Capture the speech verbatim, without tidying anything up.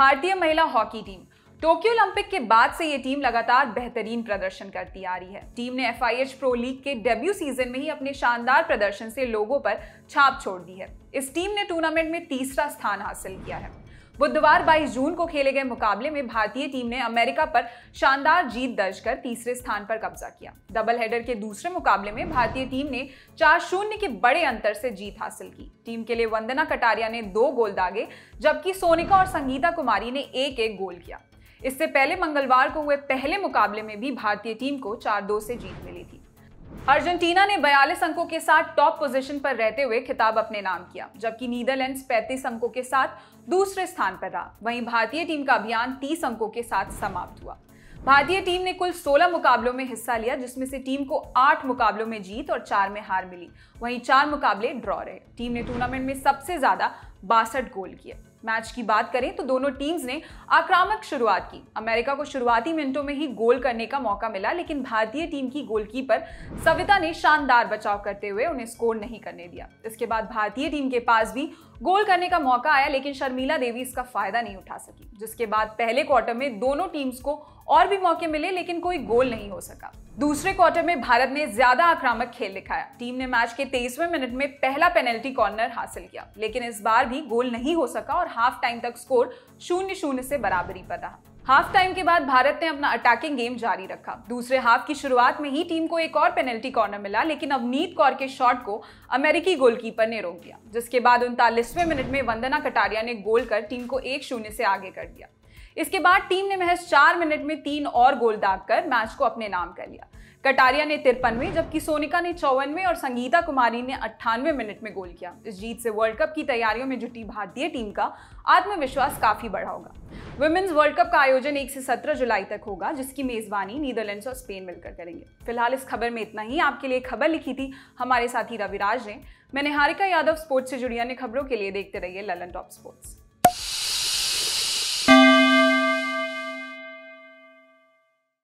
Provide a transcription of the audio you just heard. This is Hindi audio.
भारतीय महिला हॉकी टीम। टोक्यो ओलंपिक के बाद से ये टीम लगातार बेहतरीन प्रदर्शन करती आ रही है। टीम ने F I H pro league के डेब्यू सीजन में ही अपने शानदार प्रदर्शन से लोगों पर छाप छोड़ दी है। इस टीम ने टूर्नामेंट में तीसरा स्थान हासिल किया है। बुधवार बाईस जून को खेले गए मुकाबले में भारतीय टीम ने अमेरिका पर शानदार जीत दर्ज कर तीसरे स्थान पर कब्जा किया। डबल हेडर के दूसरे मुकाबले में भारतीय टीम ने चार शून्य के बड़े अंतर से जीत हासिल की। टीम के लिए वंदना कटारिया ने दो गोल दागे, जबकि सोनिका और संगीता कुमारी ने एक एक गोल किया। इससे पहले मंगलवार को हुए पहले मुकाबले में भी भारतीय टीम को चार दो से जीत मिली थी। अर्जेंटीना ने बयालीस अंकों के साथ टॉप पोजीशन पर रहते हुए खिताब अपने नाम किया, जबकि नीदरलैंड्स पैंतीस अंकों के साथ दूसरे स्थान पर रहा। वहीं भारतीय टीम का अभियान तीस अंकों के साथ समाप्त हुआ। भारतीय टीम ने कुल सोलह मुकाबलों में हिस्सा लिया, जिसमें से टीम को आठ मुकाबलों में जीत और चार में हार मिली। वहीं चार मुकाबले ड्रॉ रहे। टीम ने टूर्नामेंट में सबसे ज्यादा बासठ गोल किए। मैच की बात करें तो दोनों टीम्स ने आक्रामक शुरुआत की। अमेरिका को शुरुआती मिनटों में ही गोल करने का मौका मिला, लेकिन भारतीय टीम की गोलकीपर सविता ने शानदार बचाव करते हुए उन्हें स्कोर नहीं करने दिया। इसके बाद भारतीय टीम के पास भी गोल करने का मौका आया, लेकिन शर्मिला देवी इसका फायदा नहीं उठा सकी। जिसके बाद पहले क्वार्टर में दोनों टीम्स को और भी मौके मिले, लेकिन कोई गोल नहीं हो सका। दूसरे क्वार्टर में भारत ने ज्यादा आक्रामक खेल दिखाया। टीम ने मैच के तेईसवें मिनट में पहला पेनल्टी कॉर्नर हासिल किया, लेकिन इस बार भी गोल नहीं हो सका और हाफ टाइम तक स्कोर शून्य शून्य से बराबरी पर रहा। हाफ टाइम के बाद भारत ने अपना अटैकिंग गेम जारी रखा। दूसरे हाफ की शुरुआत में ही टीम को एक और पेनल्टी कॉर्नर मिला, लेकिन अवनीत कौर के शॉट को अमेरिकी गोलकीपर ने रोक दिया। जिसके बाद उनतालीसवें मिनट में वंदना कटारिया ने गोल कर टीम को एक शून्य से आगे कर दिया। इसके बाद टीम ने महज चार मिनट में तीन और गोल दागकर मैच को अपने नाम कर लिया। कटारिया ने तिरपनवें, जबकि सोनिका ने चौवनवें और संगीता कुमारी ने अट्ठानवे मिनट में गोल किया। इस जीत से वर्ल्ड कप की तैयारियों में जुटी भारतीय टीम का आत्मविश्वास काफी बढ़ा होगा। वुमेन्स वर्ल्ड कप का आयोजन एक से सत्रह जुलाई तक होगा, जिसकी मेजबानी नीदरलैंड्स और स्पेन मिलकर करेंगे। फिलहाल इस खबर में इतना ही। आपके लिए खबर लिखी थी हमारे साथी रविराज ने। मैंने हारिका यादव। स्पोर्ट्स से जुड़ी अन्य खबरों के लिए देखते रहिए ललन टॉप स्पोर्ट्स।